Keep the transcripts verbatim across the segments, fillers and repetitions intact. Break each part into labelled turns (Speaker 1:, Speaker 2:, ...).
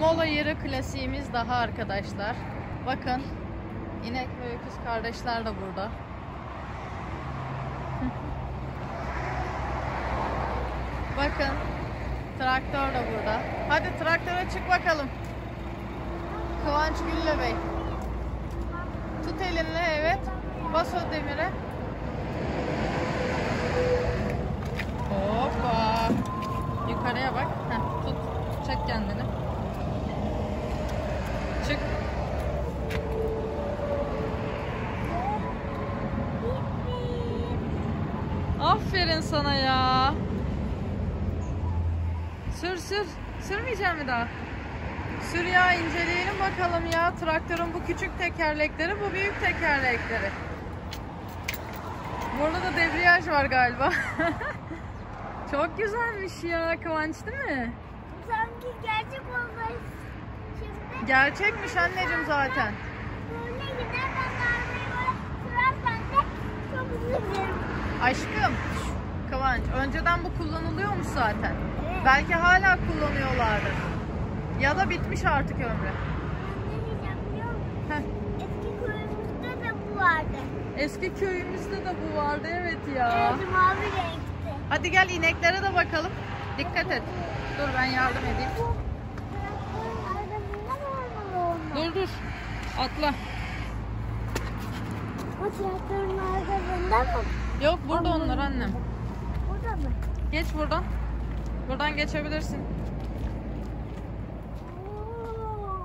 Speaker 1: Mola yeri klasiğimiz daha arkadaşlar. Bakın. İnek ve öküz kardeşler de burada. Bakın. Traktör de burada. Hadi traktöre çık bakalım. Kıvanç Gülle Bey. Tut elinle, evet. Bas o demire. Hoppa. Yukarıya bak. Heh, tut. Çek kendini. Çık. Aferin sana ya. Sür sür. Sürmeyeceğim mi daha? Sür ya, inceleyelim bakalım ya. Traktörün bu küçük tekerlekleri, bu büyük tekerlekleri. Burada da debriyaj var galiba. Çok güzelmiş ya Kıvanç, değil mi?
Speaker 2: Sanki gerçek olmuş. Şimdi
Speaker 1: Gerçekmiş anneciğim zaten.
Speaker 2: böyle giderken arabayı böyle sürersen de çok üzülürüm.
Speaker 1: Aşkım, Kıvanç, önceden bu kullanılıyormuş zaten.
Speaker 2: Evet.
Speaker 1: Belki hala kullanıyorlardır. Ya da bitmiş artık ömrü.
Speaker 2: Ne diyeceğim biliyor musun?
Speaker 1: Heh.
Speaker 2: Eski köyümüzde de bu vardı.
Speaker 1: Eski köyümüzde de bu vardı, evet ya.
Speaker 2: Evet, mavi renkti.
Speaker 1: Hadi gel ineklere de bakalım. Dikkat et. Dur ben yardım edeyim.
Speaker 2: Bu traktörün arasında mı olmalı onlar?
Speaker 1: Dur dur. Atla.
Speaker 2: O traktörün arasında mı?
Speaker 1: Yok burada onlar annem.
Speaker 2: Burada mı?
Speaker 1: Geç buradan. Buradan geçebilirsin.
Speaker 2: Oo.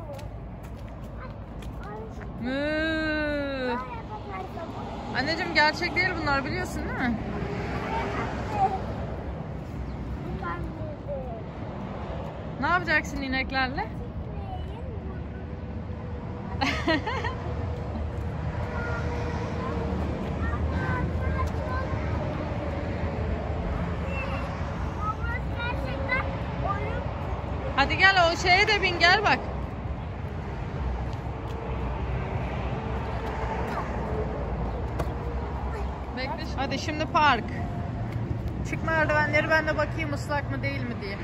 Speaker 2: Ay,
Speaker 1: Mü.
Speaker 2: ay, ay,
Speaker 1: Anneciğim gerçek değil bunlar, biliyorsun değil mi? Ne yapacaksın ineklerle? Hadi gel o şeye de bin, gel bak. Bekle. Hadi şimdi park. Çık merdivenleri, ben de bakayım ıslak mı değil mi diye.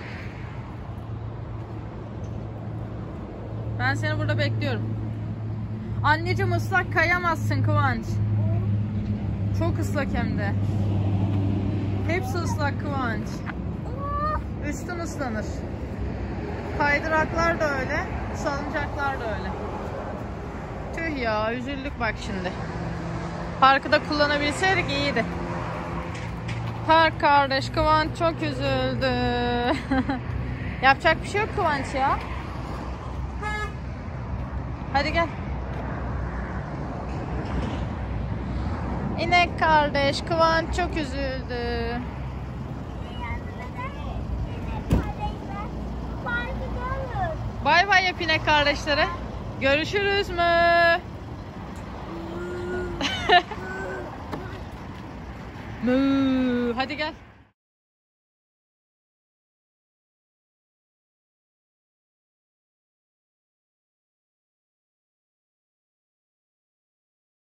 Speaker 1: Ben seni burada bekliyorum. Anneciğim ıslak kayamazsın Kıvanç. Çok ıslak hem de. Hepsi ıslak Kıvanç. Üstün ıslanır. Kaydıraklar da öyle, salıncaklar da öyle. Tüh ya, üzüldük bak şimdi. Parkı da kullanabilseydik iyiydi. Park kardeş, Kıvanç çok üzüldü. Yapacak bir şey yok Kıvanç ya. Hadi gel. İnek kardeş, Kıvanç çok üzüldü. Bay bay yap inek kardeşlere. Görüşürüz mü? Mü. Hadi gel.